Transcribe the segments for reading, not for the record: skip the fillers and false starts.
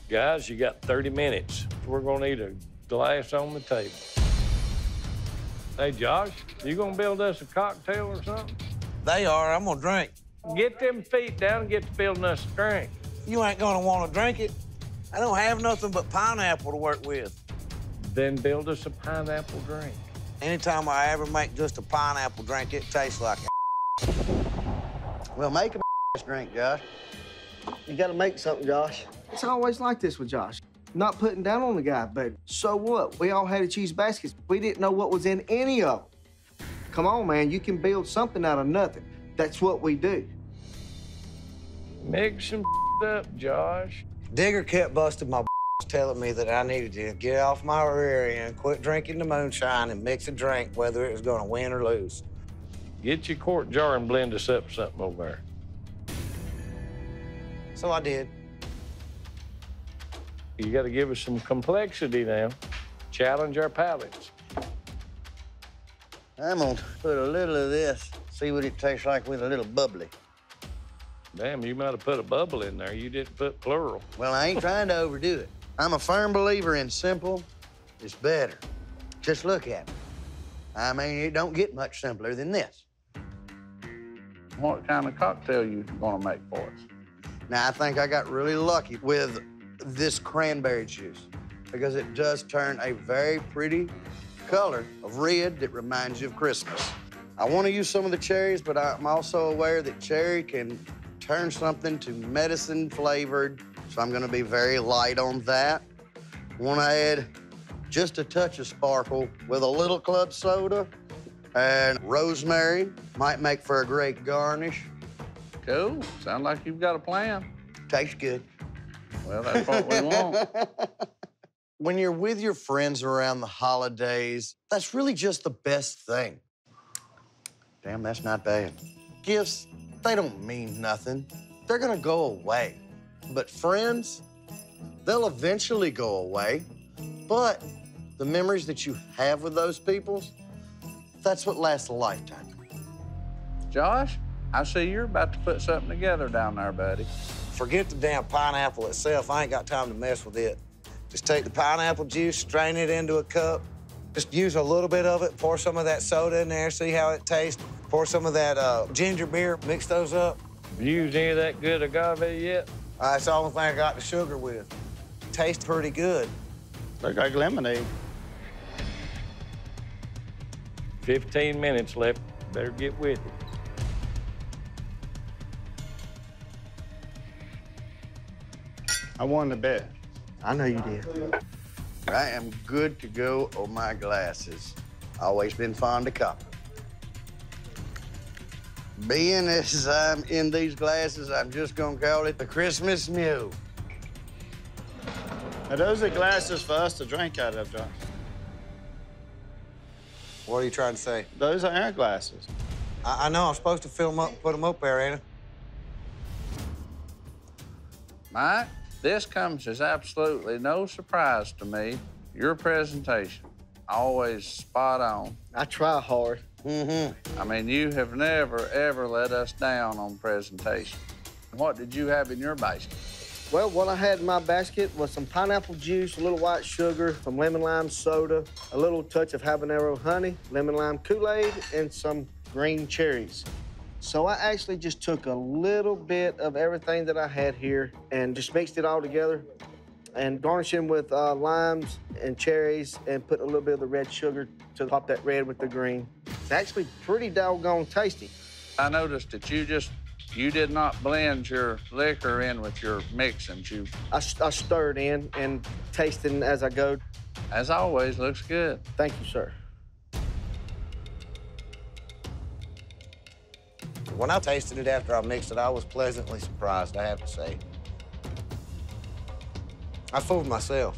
Guys, you got 30 minutes. We're gonna need a glass on the table. Hey, Josh, you gonna build us a cocktail or something? They are. I'm gonna drink. Get them feet down and get to building us a drink. You ain't gonna wanna drink it. I don't have nothing but pineapple to work with. Then build us a pineapple drink. Anytime I ever make just a pineapple drink, it tastes like Well, make a drink, Josh. You gotta make something, Josh. It's always like this with Josh. Not putting down on the guy, but so what? We all had to choose baskets. We didn't know what was in any of them. Come on, man, you can build something out of nothing. That's what we do. Mix some up, Josh. Digger kept busting my telling me that I needed to get off my rear end, quit drinking the moonshine, and mix a drink, whether it was gonna win or lose. Get your quart jar and blend us up something over there. So I did. You got to give us some complexity now. Challenge our palates. I'm gonna put a little of this, see what it tastes like with a little bubbly. Damn, you might have put a bubble in there. You didn't put plural. Well, I ain't trying to overdo it. I'm a firm believer in simple is better. Just look at it. I mean, it don't get much simpler than this. What kind of cocktail you gonna make for us? Now, I think I got really lucky with this cranberry juice because it does turn a very pretty color of red that reminds you of Christmas. I want to use some of the cherries, but I'm also aware that cherry can turn something to medicine flavored, so I'm gonna be very light on that. Want to add just a touch of sparkle with a little club soda and rosemary. Might make for a great garnish. Cool. Sounds like you've got a plan. Tastes good. Well, that's what we want. When you're with your friends around the holidays, that's really just the best thing. Damn, that's not bad. Gifts, they don't mean nothing. They're gonna go away. But friends, they'll eventually go away. But the memories that you have with those people, that's what lasts a lifetime. Josh, I see you're about to put something together down there, buddy. Forget the damn pineapple itself. I ain't got time to mess with it. Just take the pineapple juice, strain it into a cup. Just use a little bit of it, pour some of that soda in there, see how it tastes. Pour some of that ginger beer, mix those up. Have you used any of that good agave yet? That's the only thing I got the sugar with. Tastes pretty good. Looks like lemonade. 15 minutes left. Better get with it. I won the bet. I know you did. I am good to go on my glasses. Always been fond of coffee. Being as I'm in these glasses, I'm just gonna call it the Christmas Mule. Now, those are glasses for us to drink out of, Josh. What are you trying to say? Those are our glasses. I know I'm supposed to fill them up, put them up there, ain't I? Mike, this comes as absolutely no surprise to me. Your presentation, always spot on. I try hard. I mean, you have never, ever let us down on presentation. What did you have in your basket? Well, what I had in my basket was some pineapple juice, a little white sugar, some lemon lime soda, a little touch of habanero honey, lemon lime Kool-Aid, and some green cherries. So I actually just took a little bit of everything that I had here and just mixed it all together and garnished them with limes and cherries and put a little bit of the red sugar to pop that red with the green. It's actually pretty doggone tasty. I noticed that you did not blend your liquor in with your mixings. I stirred in and tasting as I go. As always, looks good. Thank you, sir. When I tasted it after I mixed it, I was pleasantly surprised, I have to say. I fooled myself.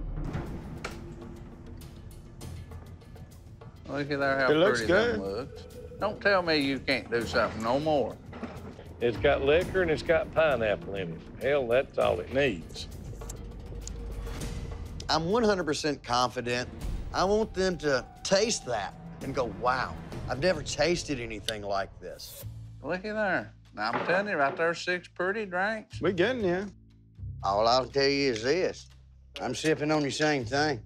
Look at there how It looks pretty good. that looks. Don't tell me you can't do something no more. It's got liquor and it's got pineapple in it. Hell, that's all it needs. I'm 100% confident. I want them to taste that and go, wow, I've never tasted anything like this. Look at there. Now, I'm telling you, right there, 6 pretty drinks. We're getting there. All I'll tell you is this. I'm sipping on the same thing.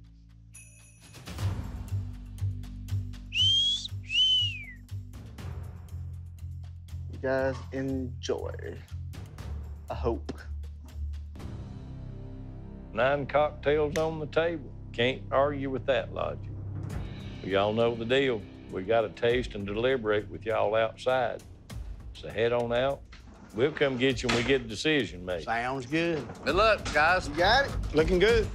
You guys enjoy. I hope. 9 cocktails on the table. Can't argue with that logic. Y'all know the deal. We got to taste and deliberate with y'all outside. So head on out. We'll come get you when we get a decision made. Sounds good. Good luck, guys. You got it? Looking good.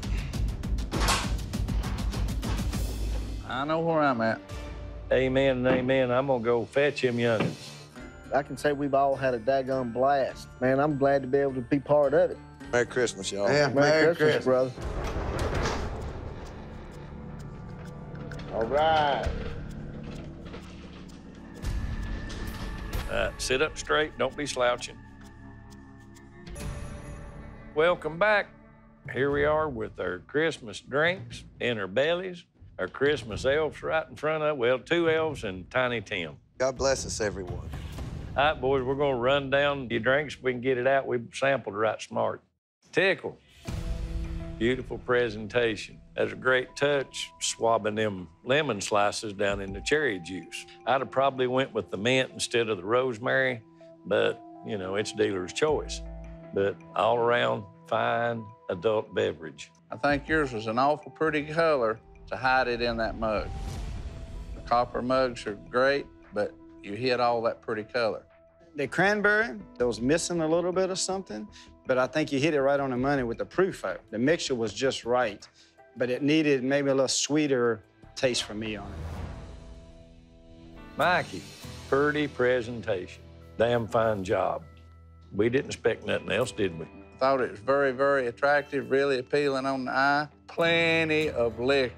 I know where I'm at. Amen and amen. I'm gonna go fetch him youngins. I can say we've all had a daggone blast. Man, I'm glad to be able to be part of it. Merry Christmas, y'all. Yeah, Merry Christmas, brother. All right. Sit up straight, don't be slouching. Welcome back. Here we are with our Christmas drinks in our bellies. Our Christmas elves right in front of, well, 2 elves and Tiny Tim. God bless us, everyone. All right, boys, we're gonna run down your drinks. If we can get it out, we sampled right smart. Tickle. Beautiful presentation. That's a great touch, swabbing them lemon slices down in the cherry juice. I'd have probably went with the mint instead of the rosemary, but, you know, it's dealer's choice. But all around, fine adult beverage. I think yours was an awful pretty color to hide it in that mug. The copper mugs are great, but you hit all that pretty color. The cranberry, there was missing a little bit of something, but I think you hit it right on the money with the proof. The mixture was just right, but it needed maybe a little sweeter taste for me on it. Mikey, pretty presentation. Damn fine job. We didn't expect nothing else, did we? Thought it was very, very attractive, really appealing on the eye. Plenty of liquor.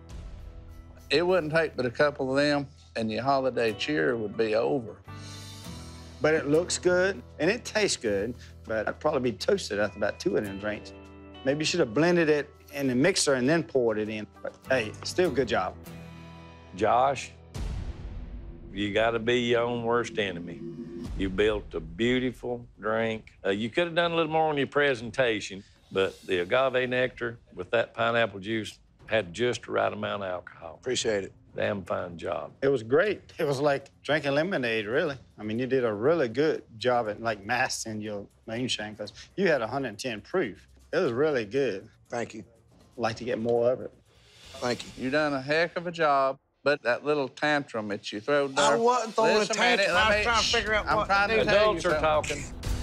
It wouldn't take but a couple of them, and your holiday cheer would be over. But it looks good, and it tastes good, but I'd probably be toasted after about 2 of them drinks. Maybe you should have blended it in the mixer and then poured it in. But hey, still good job. Josh, you gotta be your own worst enemy. You built a beautiful drink. You could have done a little more on your presentation, but the agave nectar with that pineapple juice had just the right amount of alcohol. Appreciate it. Damn fine job. It was great. It was like drinking lemonade, really. I mean, you did a really good job at, like, mastering your moonshine, because you had 110 proof. It was really good. Thank you. I'd like to get more of it. Thank you. You done a heck of a job, but that little tantrum that you threw there... I wasn't throwing a Listen minute, tantrum. I was trying to figure out I'm what trying to to do. tell you Adults are something. talking.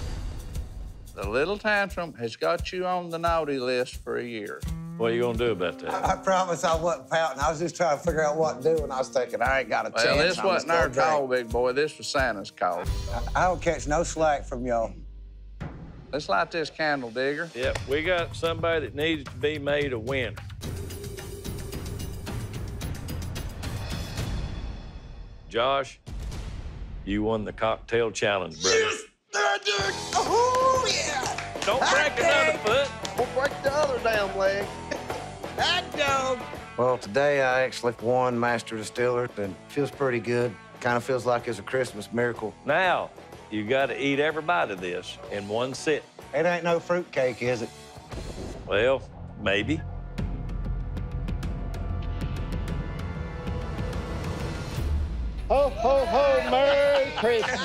The little tantrum has got you on the naughty list for a year. What are you gonna do about that? I promise I wasn't pouting. I was just trying to figure out what to do, and I was thinking, I ain't got a chance. Well, this I'm wasn't just our gonna call, drink. big boy. This was Santa's call. I don't catch no slack from y'all. Let's light this candle, Digger. Yep, we got somebody that needs to be made a winner. Josh, you won the cocktail challenge, brother. Yes, I did. Oh, yeah. Don't break another foot. We'll break the other damn leg. Hot dog. Well, today I actually won Master Distiller, and feels pretty good. Kind of feels like it's a Christmas miracle. Now, you gotta eat every bite of this in one sit. It ain't no fruitcake, is it? Well, maybe. Ho, ho, ho, Merry Christmas.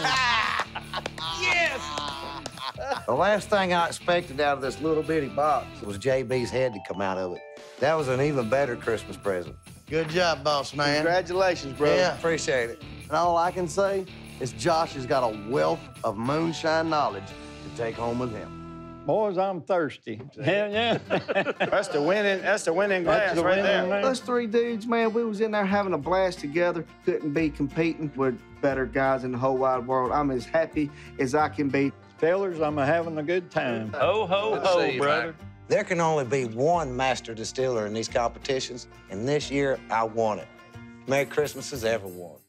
The last thing I expected out of this little bitty box was JB's head to come out of it. That was an even better Christmas present. Good job, boss man. Congratulations, brother. Yeah, appreciate it. And all I can say is Josh has got a wealth of moonshine knowledge to take home with him. Boys, I'm thirsty. Yeah. That's the winning glass the right winning there. glass. Us 3 dudes, man, we was in there having a blast together. Couldn't be competing with better guys in the whole wide world. I'm as happy as I can be. Fellas, I'm having a good time. Ho, ho, Good to see ho, you, brother. Mac. There can only be one Master Distiller in these competitions, and this year I won it. Merry Christmas, everyone.